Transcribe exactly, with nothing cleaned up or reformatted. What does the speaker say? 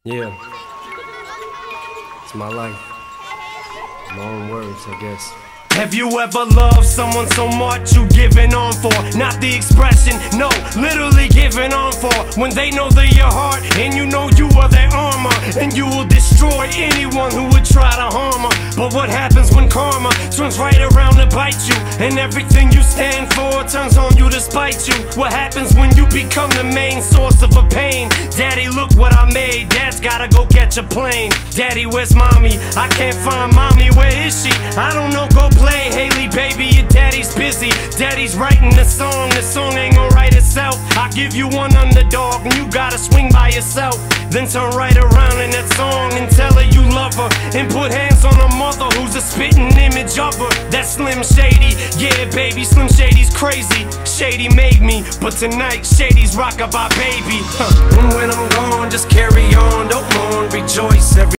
Yeah, it's my life. My own words, I guess. Have you ever loved someone so much you giving on for? Not the expression, no, literally giving on for. When they know they're your heart and you know you are their armor, and you will destroy anyone who would try to harm her. But what happens when karma turns right around to bite you, and everything you stand for turns on you to spite you? What happens when you become the main source of a pain? Daddy, look what I made. Dad's gotta go catch a plane. Daddy, where's mommy? I can't find mommy, where is she? I don't know, go play. Haley, baby, your daddy's busy. Daddy's writing the song, the song ain't gonna write itself. I give you one underdog and you gotta swing by yourself. Then turn right around in that song and tell her you love her, and put hands on her mother who's a spitting image of her. That's Slim Shady, yeah baby, Slim Shady's crazy. Shady made me, but tonight Shady's rockabye baby. Huh. And when I'm gone, just carry on, don't mourn, rejoice every